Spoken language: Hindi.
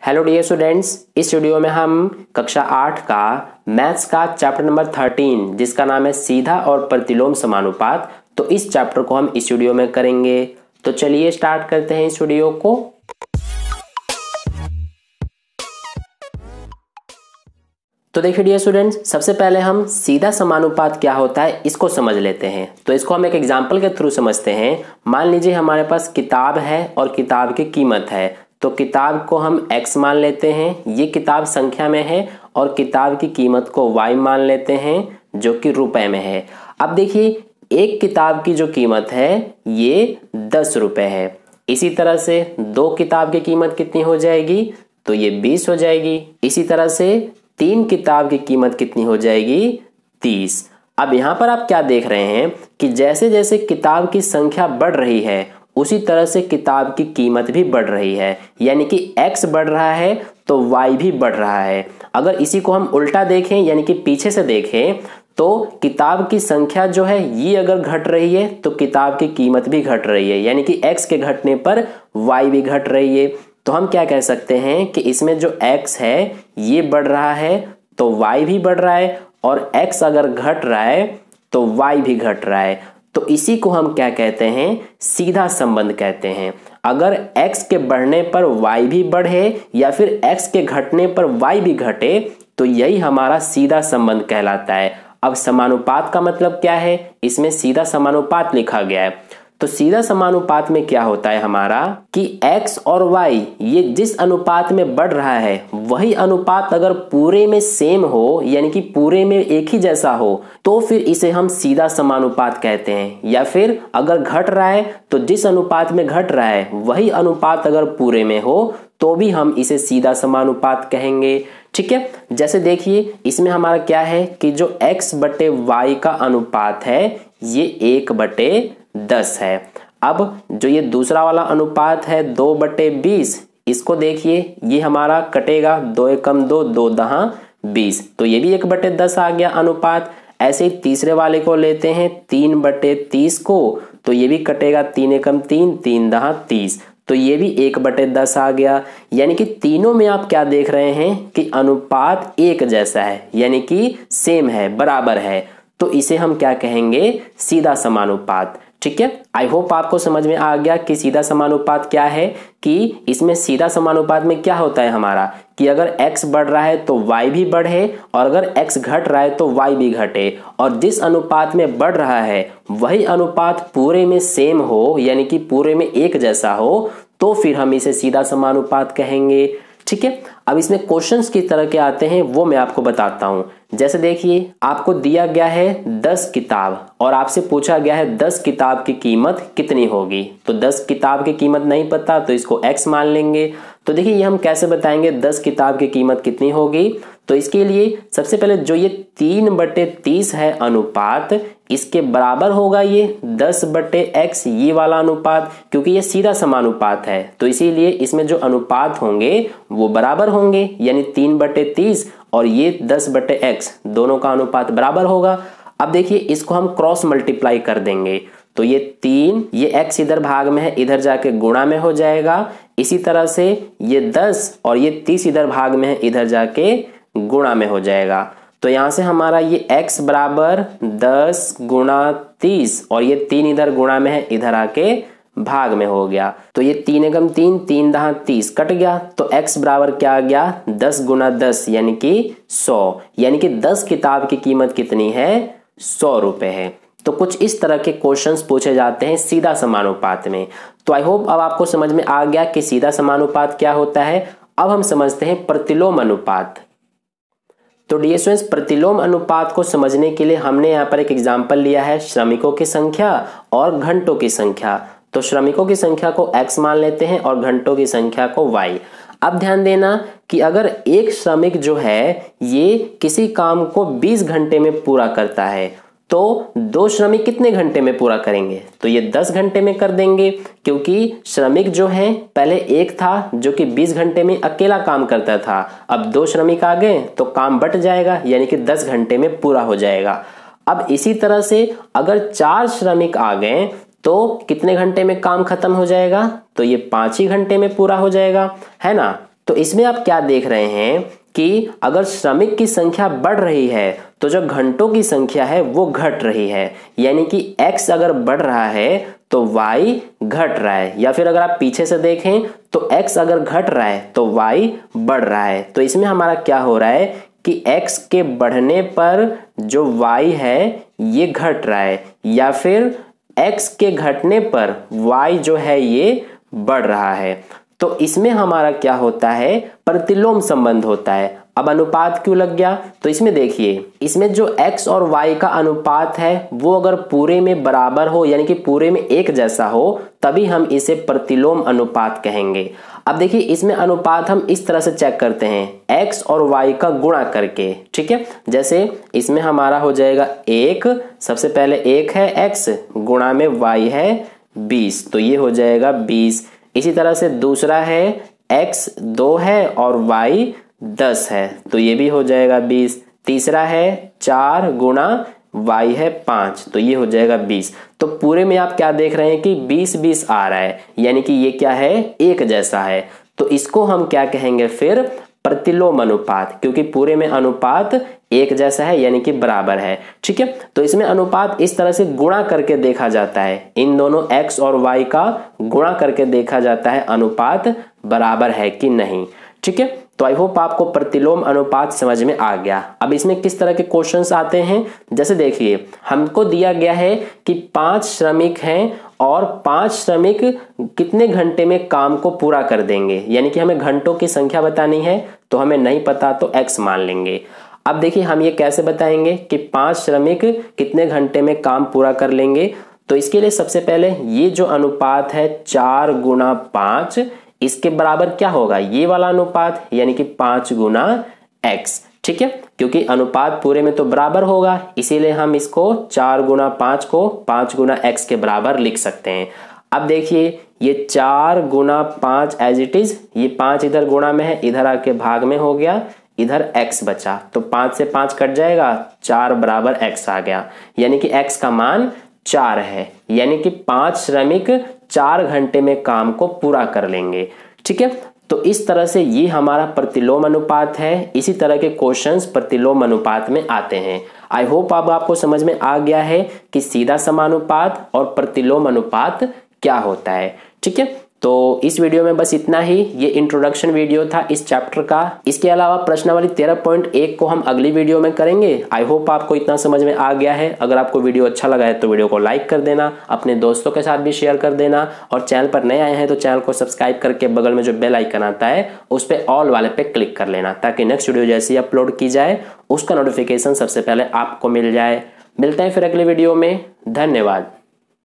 हेलो डियर स्टूडेंट्स, इस वीडियो में हम कक्षा 8 का मैथ्स का चैप्टर नंबर 13 जिसका नाम है सीधा और प्रतिलोम समानुपात, तो इस चैप्टर को हम इस वीडियो में करेंगे। तो चलिए स्टार्ट करते हैं इस वीडियो को। तो देखिए डियर स्टूडेंट्स, सबसे पहले हम सीधा समानुपात क्या होता है इसको समझ लेते हैं। तो इसको हम एक एग्जाम्पल के थ्रू समझते हैं। मान लीजिए हमारे पास किताब है और किताब की कीमत है, तो किताब को हम x मान लेते हैं, ये किताब संख्या में है, और किताब की कीमत को y मान लेते हैं जो कि रुपए में है। अब देखिए एक किताब की जो कीमत है ये 10 रुपए है। इसी तरह से दो किताब की कीमत कितनी हो जाएगी, तो ये 20 हो जाएगी। इसी तरह से 3 किताब की कीमत कितनी हो जाएगी, 30। अब यहाँ पर आप क्या देख रहे हैं कि जैसे जैसे किताब की संख्या बढ़ रही है उसी तरह से किताब की कीमत भी बढ़ रही है, यानी कि x बढ़ रहा है तो y भी बढ़ रहा है। अगर इसी को हम उल्टा देखें यानी कि पीछे से देखें तो किताब की संख्या जो है ये अगर घट रही है तो किताब की कीमत भी घट रही है, यानी कि x के घटने पर y भी घट रही है। तो हम क्या कह सकते हैं कि इसमें जो x है ये बढ़ रहा है तो y भी बढ़ रहा है, और x अगर घट रहा है तो y भी घट रहा है। तो इसी को हम क्या कहते हैं, सीधा संबंध कहते हैं। अगर x के बढ़ने पर y भी बढ़े या फिर x के घटने पर y भी घटे तो यही हमारा सीधा संबंध कहलाता है। अब समानुपात का मतलब क्या है, इसमें सीधा समानुपात लिखा गया है। तो सीधा समानुपात में क्या होता है हमारा कि x और y ये जिस अनुपात में बढ़ रहा है वही अनुपात अगर पूरे में सेम हो, यानी कि पूरे में एक ही जैसा हो, तो फिर इसे हम सीधा समानुपात कहते हैं। या फिर अगर घट रहा है तो जिस अनुपात में घट रहा है वही अनुपात अगर पूरे में हो तो भी हम इसे सीधा समानुपात कहेंगे। ठीक है, जैसे देखिए इसमें हमारा क्या है कि जो x बटे y का अनुपात है ये 1/10 है। अब जो ये दूसरा वाला अनुपात है 2/20, इसको देखिए ये हमारा कटेगा, 2 एकम 2, 2 दहा 20, तो ये भी 1/10 आ गया अनुपात। ऐसे ही तीसरे वाले को लेते हैं 3/30 को, तो ये भी कटेगा, 3 एकम 3, 3 दहा 30, तो ये भी 1/10 आ गया। यानी कि तीनों में आप क्या देख रहे हैं कि अनुपात एक जैसा है, यानी कि सेम है, बराबर है। तो इसे हम क्या कहेंगे, सीधा समानुपात। ठीक है, आई होप आपको समझ में आ गया कि सीधा समानुपात क्या है। कि इसमें सीधा समानुपात में क्या होता है हमारा कि अगर x बढ़ रहा है तो y भी बढ़े, और अगर x घट रहा है तो y भी घटे, और जिस अनुपात में बढ़ रहा है वही अनुपात पूरे में सेम हो, यानी कि पूरे में एक जैसा हो, तो फिर हम इसे सीधा समानुपात कहेंगे। ठीक है, अब इसमें क्वेश्चंस किस तरह के आते हैं वो मैं आपको बताता हूं। जैसे देखिए आपको दिया गया है 10 किताब और आपसे पूछा गया है 10 किताब की कीमत कितनी होगी। तो 10 किताब की कीमत नहीं पता तो इसको x मान लेंगे। तो देखिए ये हम कैसे बताएंगे 10 किताब की कीमत कितनी होगी। तो इसके लिए सबसे पहले जो ये 3/30 है अनुपात, इसके बराबर होगा ये 10/x ये वाला अनुपात, क्योंकि ये सीधा समानुपात है तो इसीलिए इसमें जो अनुपात होंगे वो बराबर होंगे, यानी 3/30 और ये 10/x दोनों का अनुपात बराबर होगा। अब देखिए इसको हम क्रॉस मल्टीप्लाई कर देंगे, तो ये 3, ये x इधर भाग में है, इधर जाके गुणा में हो जाएगा। इसी तरह से ये 10 और ये 30 इधर भाग में है, इधर जाके गुणा में हो जाएगा। तो यहां से हमारा ये x बराबर 10 गुणा 30, और ये 3 इधर गुणा में है, इधर आके भाग में हो गया। तो ये 3 एकम 3, 3 दहा 30 कट गया, तो x बराबर क्या आ गया, 10 गुणा 10 यानी कि 100, यानी कि 10 किताब की कीमत कितनी है, 100 रुपए है। तो कुछ इस तरह के क्वेश्चंस पूछे जाते हैं सीधा समानुपात में। तो आई होप अब आपको समझ में आ गया कि सीधा समानुपात क्या होता है। अब हम समझते हैं प्रतिलोम अनुपात। तो डियर स्टूडेंट्स, प्रतिलोम अनुपात को समझने के लिए हमने यहाँ पर एक एग्जाम्पल लिया है श्रमिकों की संख्या और घंटों की संख्या। तो श्रमिकों की संख्या को x मान लेते हैं और घंटों की संख्या को y। अब ध्यान देना कि अगर एक श्रमिक जो है ये किसी काम को 20 घंटे में पूरा करता है तो 2 श्रमिक कितने घंटे में पूरा करेंगे, तो ये 10 घंटे में कर देंगे, क्योंकि श्रमिक जो है पहले एक था जो कि 20 घंटे में अकेला काम करता था, अब 2 श्रमिक आ गए तो काम बट जाएगा, यानी कि 10 घंटे में पूरा हो जाएगा। अब इसी तरह से अगर 4 श्रमिक आ गए तो कितने घंटे में काम खत्म हो जाएगा, तो ये 5 ही घंटे में पूरा हो जाएगा, है ना। तो इसमें आप क्या देख रहे हैं कि अगर श्रमिक की संख्या बढ़ रही है तो जो घंटों की संख्या है वो घट रही है, यानी कि x अगर बढ़ रहा है तो y घट रहा है, या फिर अगर आप पीछे से देखें तो x अगर घट रहा है तो y बढ़ रहा है। तो इसमें हमारा क्या हो रहा है कि x के बढ़ने पर जो y है ये घट रहा है, या फिर x के घटने पर y जो है ये बढ़ रहा है। तो इसमें हमारा क्या होता है, प्रतिलोम संबंध होता है। अब अनुपात क्यों लग गया, तो इसमें देखिए, इसमें जो x और y का अनुपात है वो अगर पूरे में बराबर हो, यानी कि पूरे में एक जैसा हो, तभी हम इसे प्रतिलोम अनुपात कहेंगे। अब देखिए, इसमें अनुपात हम इस तरह से चेक करते हैं, x और y का गुणा करके, ठीक है। जैसे इसमें हमारा हो जाएगा 1, सबसे पहले 1 है x गुणा में y है 20, तो ये हो जाएगा 20। इसी तरह से दूसरा है x 2 है और y 10 है, तो ये भी हो जाएगा 20। तीसरा है 4 गुणा y है 5, तो ये हो जाएगा 20। तो पूरे में आप क्या देख रहे हैं कि 20-20 आ रहा है, यानी कि ये क्या है, एक जैसा है। तो इसको हम क्या कहेंगे फिर, प्रतिलोम अनुपात, क्योंकि पूरे में अनुपात एक जैसा है यानी कि बराबर है, ठीक है। तो इसमें अनुपात इस तरह से गुणा करके देखा जाता है, इन दोनों x और y का गुणा करके देखा जाता है अनुपात बराबर है कि नहीं, ठीक है। तो आई होप आपको प्रतिलोम अनुपात समझ में आ गया। अब इसमें किस तरह के क्वेश्चंस आते हैं, जैसे देखिए, हमको दिया गया है कि 5 श्रमिक हैं और 5 श्रमिक कितने घंटे में काम को पूरा कर देंगे, यानी कि हमें घंटों की संख्या बतानी है, तो हमें नहीं पता तो x मान लेंगे। अब देखिए, हम ये कैसे बताएंगे कि 5 श्रमिक कितने घंटे में काम पूरा कर लेंगे। तो इसके लिए सबसे पहले ये जो अनुपात है 4 गुणा 5, इसके बराबर क्या होगा, ये वाला अनुपात, यानी कि 5 गुना x, ठीक है। क्योंकि अनुपात पूरे में तो बराबर होगा, इसीलिए हम इसको 4 गुना 5 को 5 गुना x के बराबर लिख सकते हैं। अब देखिए, ये 4 गुना 5 एज इट इज, ये 5 इधर गुणा में है, इधर आके भाग में हो गया, इधर x बचा, तो 5 से 5 कट जाएगा, 4 बराबर x आ गया, यानी कि x का मान 4 है, यानी कि 5 श्रमिक 4 घंटे में काम को पूरा कर लेंगे, ठीक है। तो इस तरह से ये हमारा प्रतिलोम अनुपात है। इसी तरह के क्वेश्चंस प्रतिलोम अनुपात में आते हैं। आई होप अब आपको समझ में आ गया है कि सीधा समानुपात और प्रतिलोम अनुपात क्या होता है, ठीक है। तो इस वीडियो में बस इतना ही, ये इंट्रोडक्शन वीडियो था इस चैप्टर का। इसके अलावा प्रश्नावली 13.1 को हम अगली वीडियो में करेंगे। आई होप आपको इतना समझ में आ गया है। अगर आपको वीडियो अच्छा लगा है तो वीडियो को लाइक कर देना, अपने दोस्तों के साथ भी शेयर कर देना, और चैनल पर नए आए हैं तो चैनल को सब्सक्राइब करके बगल में जो बेल आइकन आता है उस पर ऑल वाले पे क्लिक कर लेना, ताकि नेक्स्ट वीडियो जैसे ही अपलोड की जाए उसका नोटिफिकेशन सबसे पहले आपको मिल जाए। मिलते हैं फिर अगले वीडियो में, धन्यवाद।